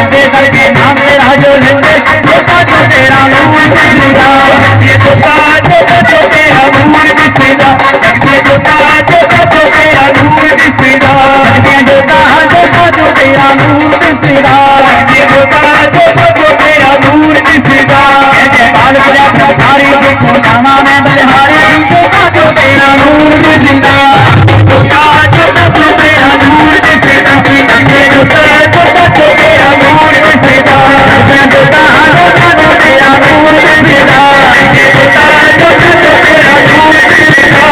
दे करके नाम तेरा जो लेते जोता जो तेरा नूर दिसदा ये जोता जो तेरा नूर दिसदा ये जोता जो तेरा नूर दिसदा ये जोता जो तेरा नूर दिसदा ये जोता जो तेरा नूर दिसदा ये बाल बजा प्रसारी देखो नामा में बलिहारी जोता जो तेरा नूर दिसदा जोता जो तेरा नूर दिसदा ये जोता जो तेरा नूर दिसदा ये जोता जो तेरा नूर दिसदा ये जोता जो तेरा नूर दिसदा।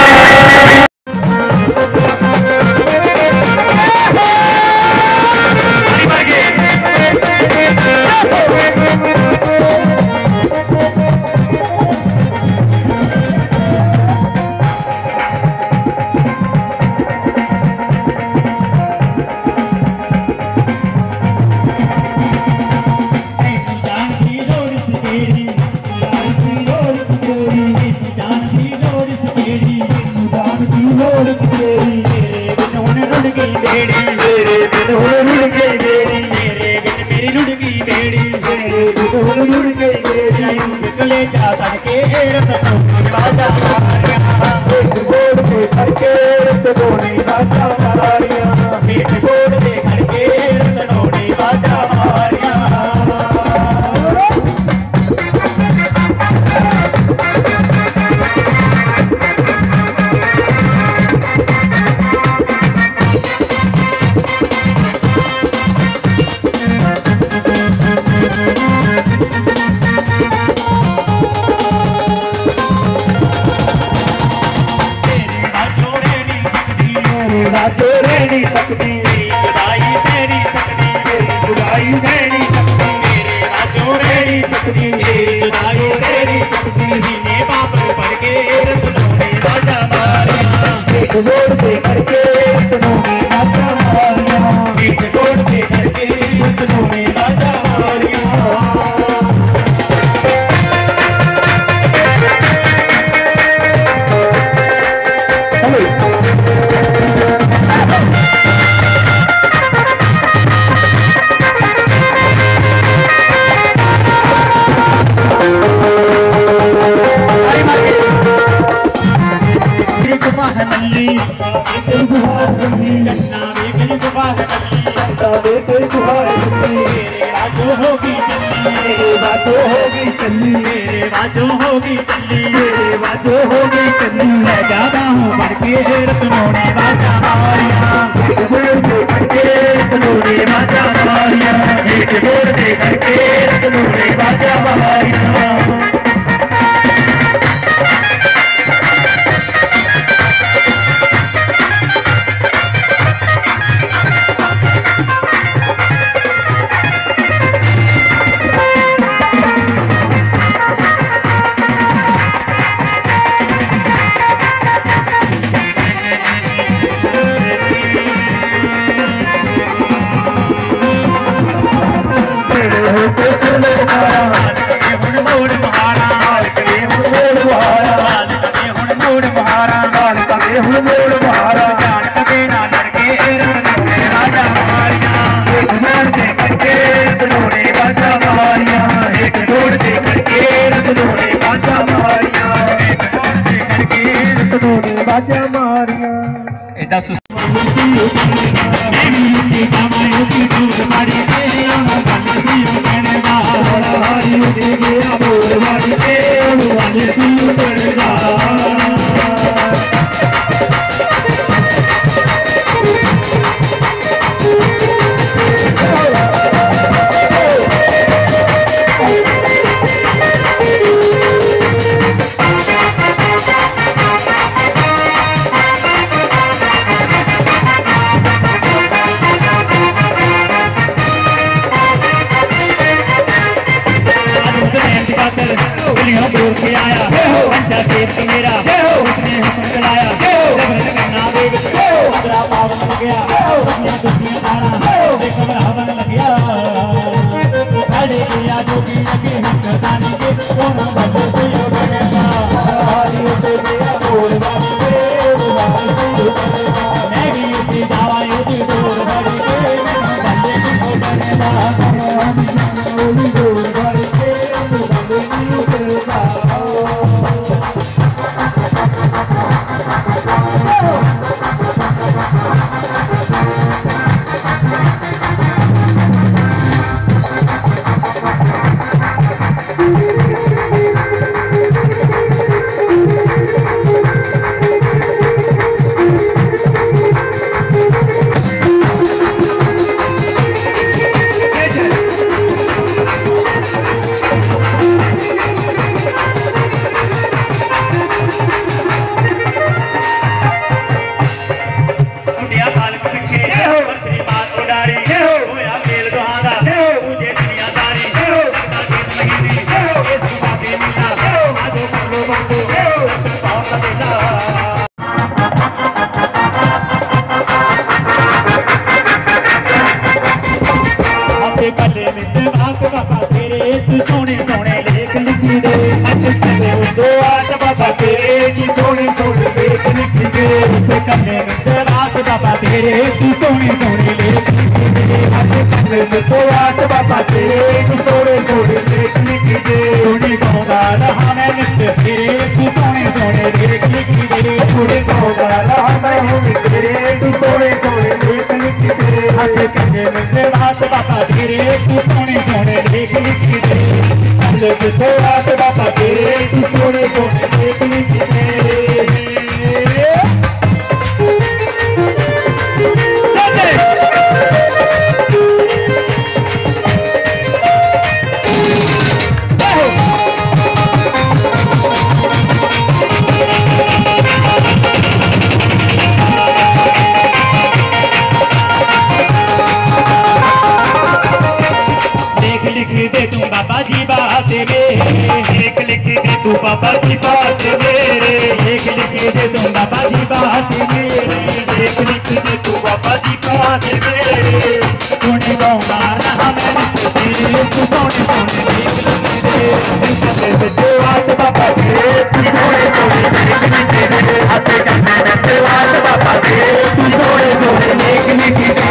सोने सोने लेख लिखी दे दो आज बाबा तेरे की सोने सोने लेख लिखी दे कन्ने में रात बाबा तेरे की सोने सोने लेख लिखी दे कन्ने में तो आज बाबा तेरे की सोने सोने लेख लिखी दे सोने गाँगा रहा मैं नित्य तेरे की सोने सोने लेख लिखी दे सोने गाँगा रहा मैं हूँ तेरे की सोने सोने लेख लिखी दे कन्ने में रात बाबा तेरे की सोने सोने लेख लिखी दे रात बाबा तेरे की सोने सोने लेख लिखी दे बाबा जी बात मेरे लिख लिख दे तू बाबा जी बात मेरे लिख लिख दे तू बाबा जी बात मेरे लिख लिख दे तू बाबा जी बात मेरे सोने गाँगा रहा मैं तेरे तू सोने सोने लिख लिख दे तू बात बाबा तेरे तू सोने सोने लिख लिख दे हाथे करने में तू बात बाबा तेरे तू सोने सोने लिख लिख दे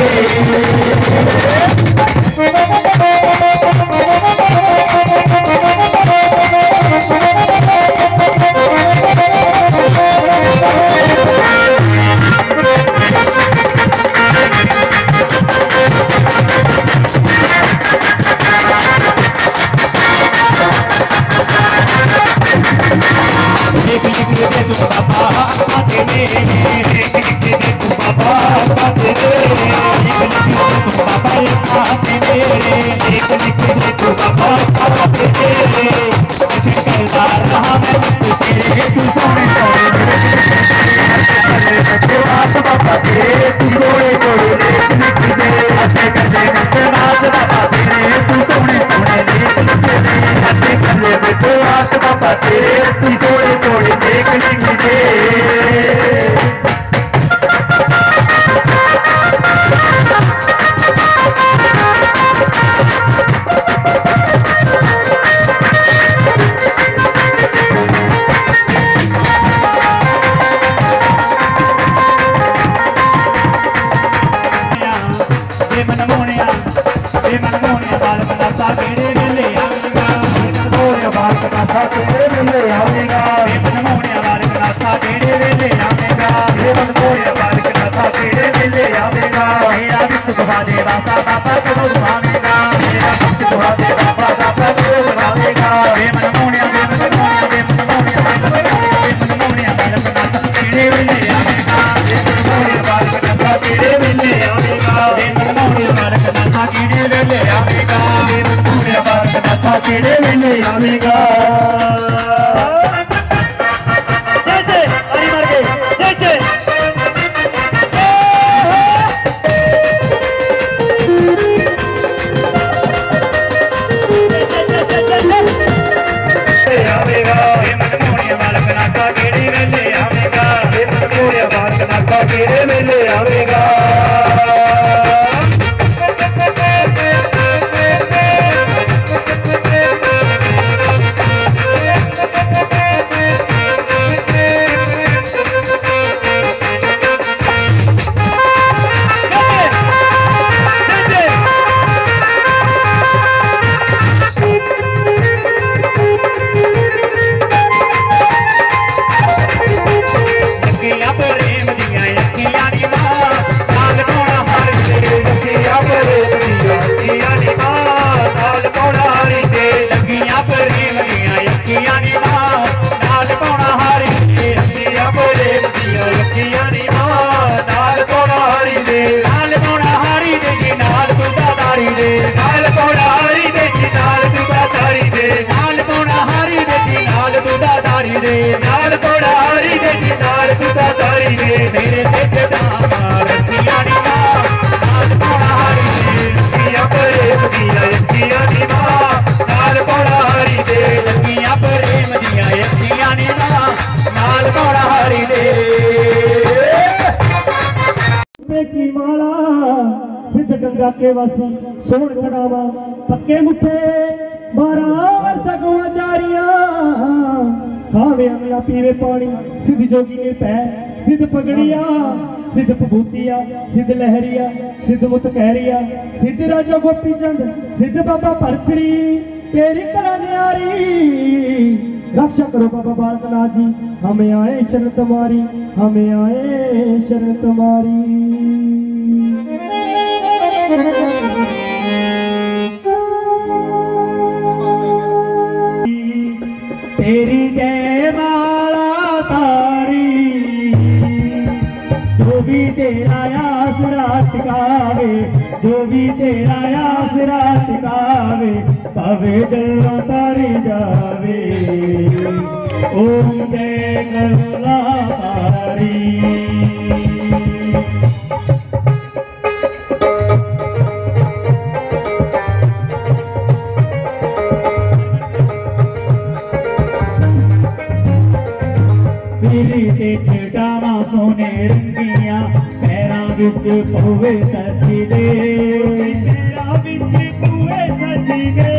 जुदा तारी दे तेरे ते जटामा रखिया नी मां नाल पौड़ा हारी दे लगिया प्रेम दिया अखियां नी मां नाल पौड़ा हारी दे लगिया प्रेम दिया अखियां नी मां नाल पौड़ा हारी दे की माला सिद्ध गंगा के वासी सोन खड़ावा पक्के मुठे 12 वर्ष गुआचारियां खावे अमला पीवे पानी सिद्ध जोगी निर्भय सिद्ध पगड़िया सिद्ध पबूतिया सिद्ध लहरिया सिद्ध मुत कहरिया सिद्ध राजा गोपी चंद सिद्ध बाबा भरतरी तेरी करा न्यारी रक्षा करो बाबा बालकनाथ जी हमें आए शरण तुम्हारी हमें आए शरण तुम्हारी। तेरी जय माला तारी जो भी तेरा आसरा टिकावे जो भी तेरा आसरा टिकावे पावे जल्लों तारी जावे ओम जय करुणा तारी। जटावा सोने रंगिया पैरां विच पवे सजी दे पैरां विच पवे सजी दे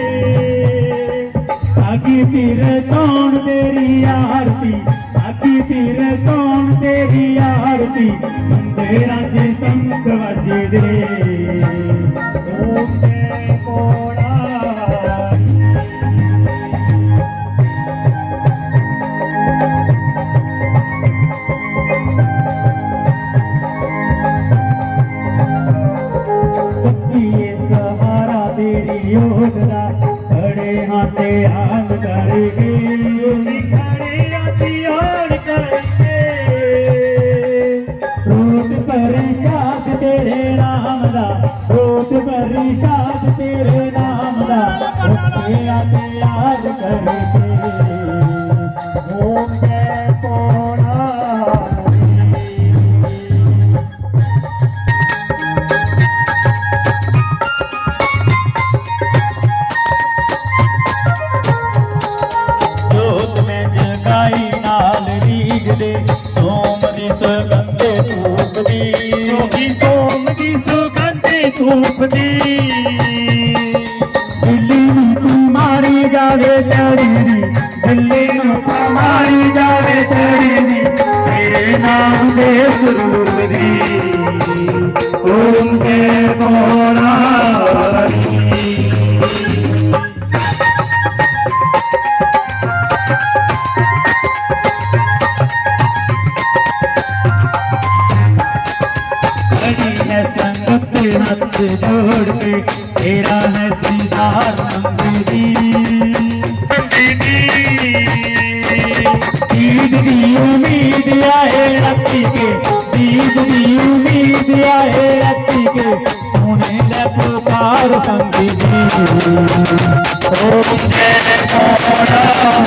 आगी फिर कौन तेरी आरती आगी फिर कौन तेरी आरती मंदिरां च संख वजे दे ओम जय कोड़ा खड़े हाथे हाथ करके खड़े हाथी हाथ करके रोट पर शाद तेरे नाम दा रोट पर शाद तेरे नाम दा खड़े हाथे हाथ करके ओम जय कोड़ा सोम दी सुगंधे धूप दी सोम दी सुगंधे धूप दी दिल्ली नूं तू मारी जावे चढ़ी दिल्ली नूं तू मारी जावे चढ़ी तेरे नाम दे स्वरूप दी ओम जय कोड़ा हाथ जोड़ के तेरा है दीदार मंगदी ईद दी उम्मीद आए राती के ईद दी उम्मीद आए राती के सोने ले पुकार संगी ओम जय कोड़ा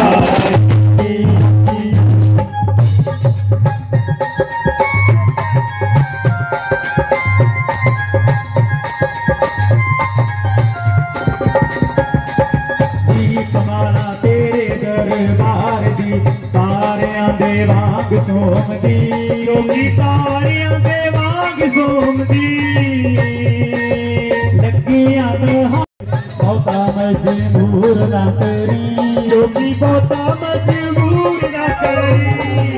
सोम दी योगी तारियां दे वांग सोम दी लगियां बहुता मजबूर ना करी योगी बहुता मजबूर ना करी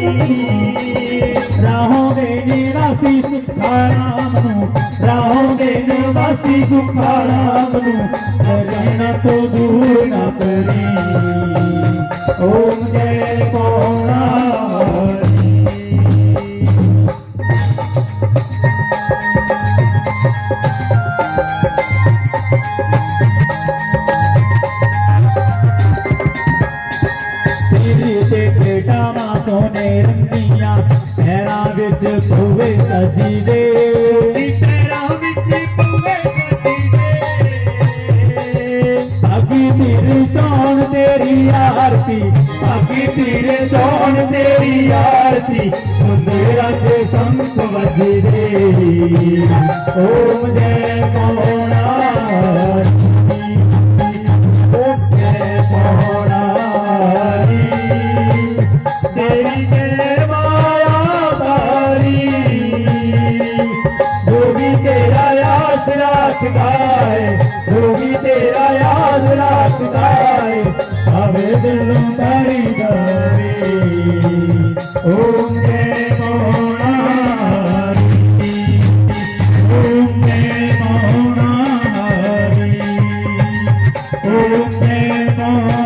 राहों दे निवासी सुखाराम राहों दे निवासी सुखाराम रहना तो दूर ना करी ओम जय कोड़ा सोने रंगिया पैरां विच पवे सजी दे पैरां विच पवे सजी दे अगी फिर चौन तेरी आरती बाकी तेरे सोन तेरी आरती मुंदेरा के संत वजरे ओम जय पौड़ारी ओम जय पौड़ारी तेरी जय माया तारी जो भी तेरा याद रखता है जो भी तेरा याद रखता है अबे दिलों तारी दारे ओम जय पौड़ारी ओम जय पौड़ारी ओम जय पौड़ारी